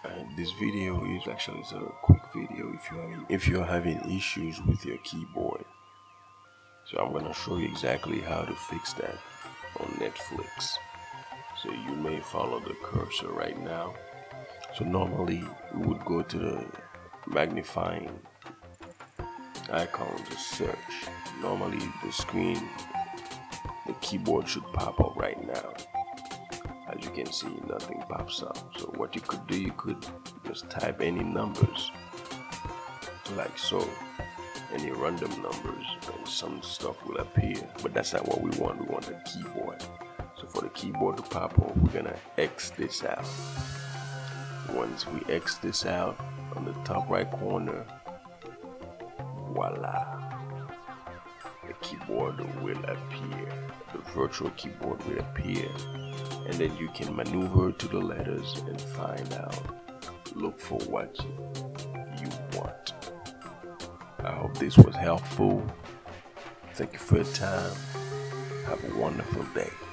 This video is actually a quick video if you're having issues with your keyboard. So I'm gonna show you exactly how to fix that on Netflix. So you may follow the cursor right now. So normally we would go to the magnifying icon to search. Normally the screen, the keyboard should pop up right now. As you can see, nothing pops up. So what you could do, you could just type any numbers like so, any random numbers, and some stuff will appear. But that's not what we want. We want the keyboard. So for the keyboard to pop up, we're gonna X this out. Once we X this out, on the top right corner, voila, the keyboard will appear. The virtual keyboard will appear, and then you can maneuver to the letters and find out, look for what you want. I hope this was helpful. Thank you for your time. Have a wonderful day.